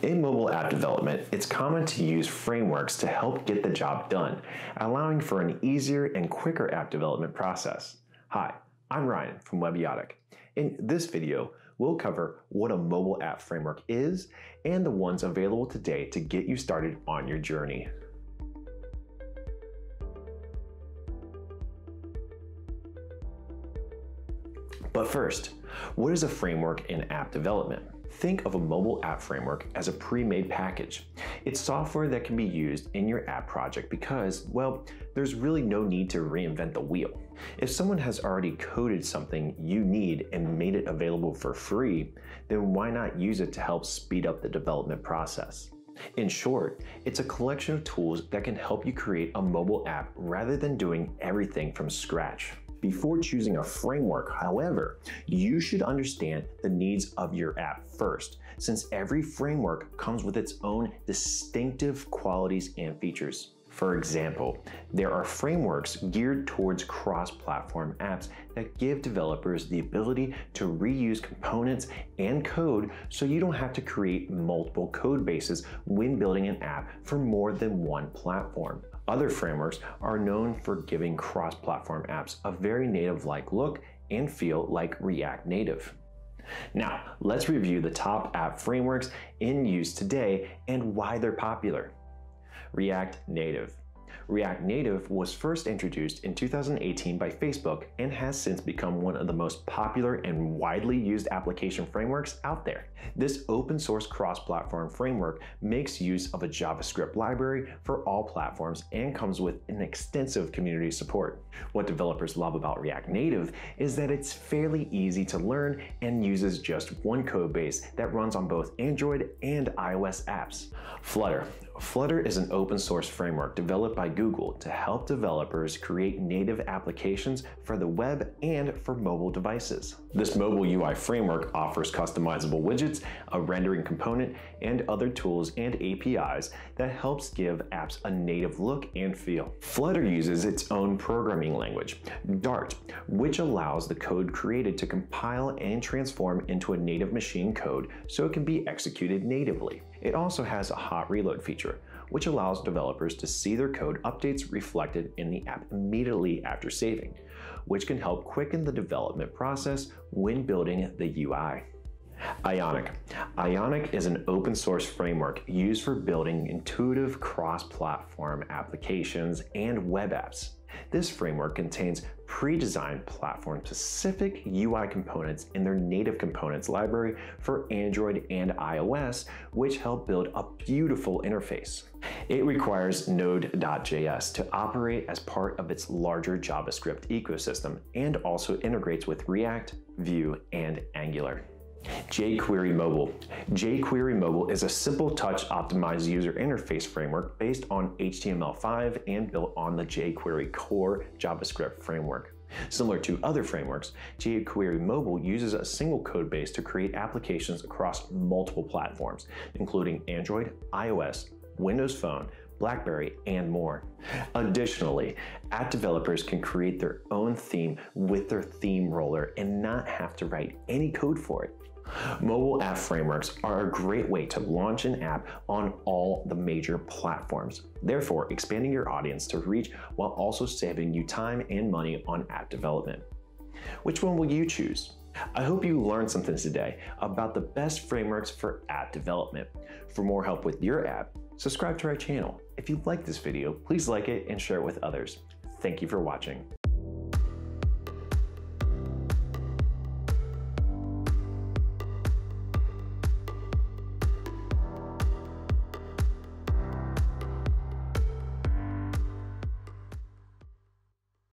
In mobile app development, it's common to use frameworks to help get the job done, allowing for an easier and quicker app development process. Hi, I'm Ryan from Webiotic. In this video, we'll cover what a mobile app framework is and the ones available today to get you started on your journey. But first, what is a framework in app development? Think of a mobile app framework as a pre-made package. It's software that can be used in your app project because, well, there's really no need to reinvent the wheel. If someone has already coded something you need and made it available for free, then why not use it to help speed up the development process? In short, it's a collection of tools that can help you create a mobile app rather than doing everything from scratch. Before choosing a framework, however, you should understand the needs of your app first, since every framework comes with its own distinctive qualities and features. For example, there are frameworks geared towards cross-platform apps that give developers the ability to reuse components and code so you don't have to create multiple code bases when building an app for more than one platform. Other frameworks are known for giving cross-platform apps a very native-like look and feel like React Native. Now, let's review the top app frameworks in use today and why they're popular. React Native. React Native was first introduced in 2018 by Facebook and has since become one of the most popular and widely used application frameworks out there. This open source cross-platform framework makes use of a JavaScript library for all platforms and comes with an extensive community support. What developers love about React Native is that it's fairly easy to learn and uses just one code base that runs on both Android and iOS apps. Flutter. Flutter is an open source framework developed by Google to help developers create native applications for the web and for mobile devices. This mobile UI framework offers customizable widgets, a rendering component, and other tools and APIs that helps give apps a native look and feel. Flutter uses its own programming language, Dart, which allows the code created to compile and transform into a native machine code so it can be executed natively. It also has a hot reload feature, which allows developers to see their code updates reflected in the app immediately after saving, which can help quicken the development process when building the UI. Ionic. Ionic is an open source framework used for building intuitive cross-platform applications and web apps. This framework contains pre-designed platform-specific UI components in their native components library for Android and iOS, which help build a beautiful interface. It requires Node.js to operate as part of its larger JavaScript ecosystem and also integrates with React, Vue, and Angular. jQuery Mobile. jQuery Mobile is a simple touch optimized user interface framework based on HTML5 and built on the jQuery core JavaScript framework. Similar to other frameworks, jQuery Mobile uses a single code base to create applications across multiple platforms, including Android, iOS, Windows Phone, BlackBerry, and more. Additionally, app developers can create their own theme with their theme roller and not have to write any code for it. Mobile app frameworks are a great way to launch an app on all the major platforms, therefore expanding your audience to reach while also saving you time and money on app development. Which one will you choose? I hope you learned something today about the best frameworks for app development. For more help with your app, subscribe to our channel. If you like this video, please like it and share it with others. Thank you for watching.